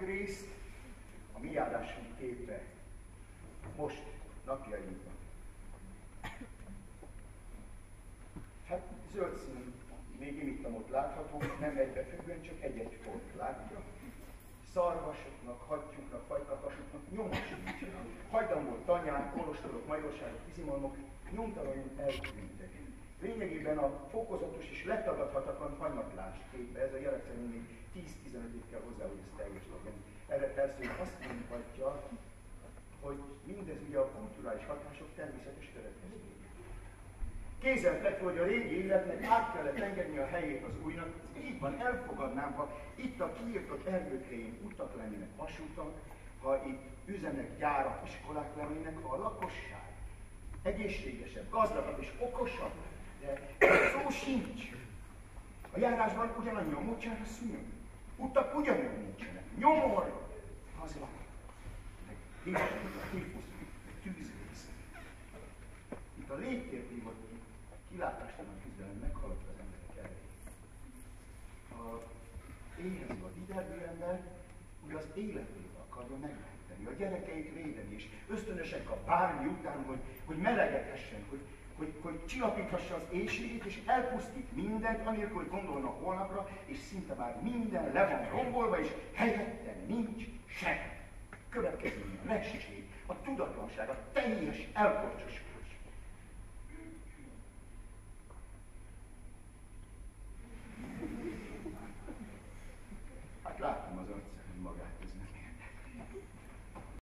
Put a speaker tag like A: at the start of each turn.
A: részt a mi járásunk képe most, napjainkban. Hát zöld szín, még itt ott látható, nem egybefüggően, csak egy-egy pont látja. Szarvasoknak, hattyúknak, fajkakasoknak nyoma sincs. Hajdanból tanyák, kolostorok, majorságok, vízimalmok nyomtalanul eltűntek. Lényegében a fokozatos és letagadhatatlan hanyatlás képe, ez a jelek szerint még 10-15 kell hozzá, hogy ez teljes legyen. Erre persze azt mondhatja, hogy mindez ugye a kulturális hatások természetes következménye. Kézenfekvő, hogy a régi életnek át kellett engedni a helyét az újnak, így van, elfogadnám, ha itt a kiírtott erdők helyén utak lennének, vasútak, ha itt üzemek, gyárak, iskolák lennének, ha a lakosság egészségesebb, gazdagabb és okosabb, de szó sincs. A járásban ugyanannyi a mocsár, a szúnyog. Utak ugyanúgy nincsenek. Nyomor, az van. Meg tífusz, tűzvész. Itt a légtértívot kilátástalan küzdelem meghalott az emberek elején. A éhező, a didervű ember ugye az életét akarja megmenteni, a gyerekeit védeni, és ösztönösen kap bármi után, hogy melegethessen, hogy csillapíthassa az éjségét, és elpusztít mindent, anélkül, hogy gondolna holnapra, és szinte már minden le van rombolva, és helyette nincs semmi. Következően a lesség, a tudatlanság, a teljes elkorcsosulás.